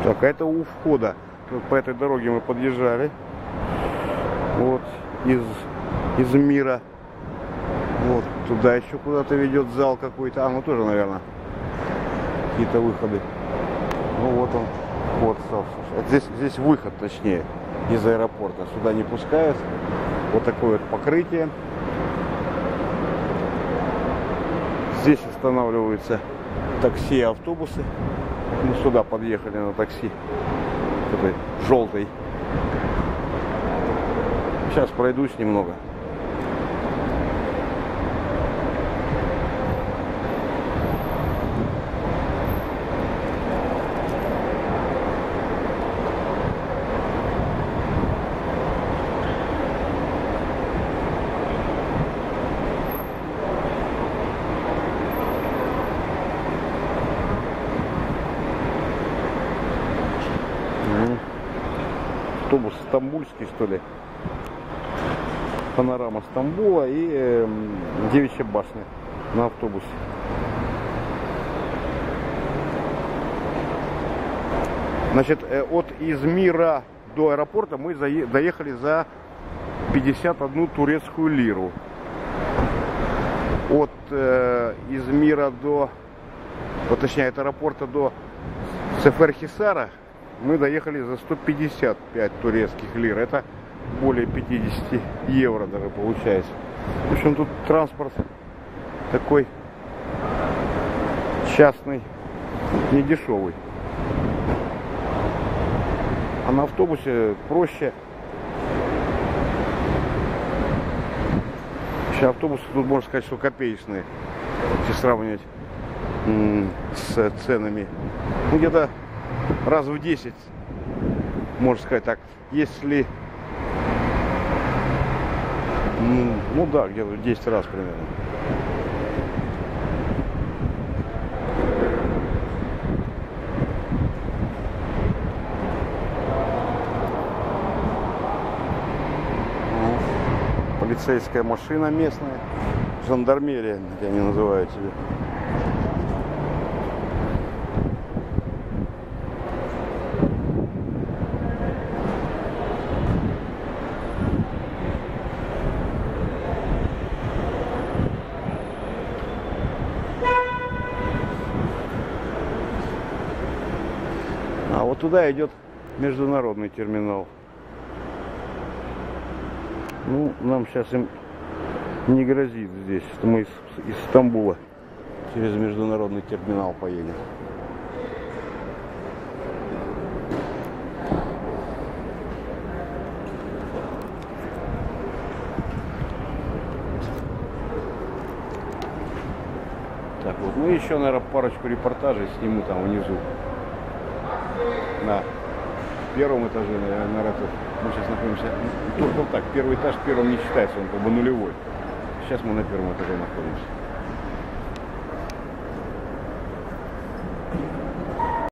Так, а это у входа. Вот по этой дороге мы подъезжали. Вот из мира. Вот туда еще куда-то ведет зал какой-то. Ну тоже, наверное, какие-то выходы. Ну вот он, вход. Здесь выход, точнее, из аэропорта. Сюда не пускают. Вот такое вот покрытие. Здесь останавливаются такси и автобусы. Мы сюда подъехали на такси. Такой желтый. Сейчас пройдусь немного. Автобус стамбульский, что ли. Панорама Стамбула и Девичья башня на автобусе. Значит, от Измира до аэропорта мы доехали за 51 турецкую лиру. От Измира до, вот точнее, от аэропорта до Сеферхисара мы доехали за 155 турецких лир. Это более 50 евро даже получается. В общем, тут транспорт такой частный, не дешевый. А на автобусе проще. Сейчас автобусы тут, можно сказать, что копеечные, если сравнивать с ценами. Ну, где-то раз в 10, можно сказать так. Если, ну да, где-то в 10 раз примерно. Полицейская машина местная, жандармерия, как они называют себе. А вот туда идет международный терминал. Ну, нам сейчас им не грозит здесь, что мы из Стамбула через международный терминал поедем. Так вот, ну еще, наверное, парочку репортажей сниму там внизу. На первом этаже, наверное, мы сейчас находимся. Только так, первый этаж первым не считается, он как бы нулевой. Сейчас мы на первом этаже находимся.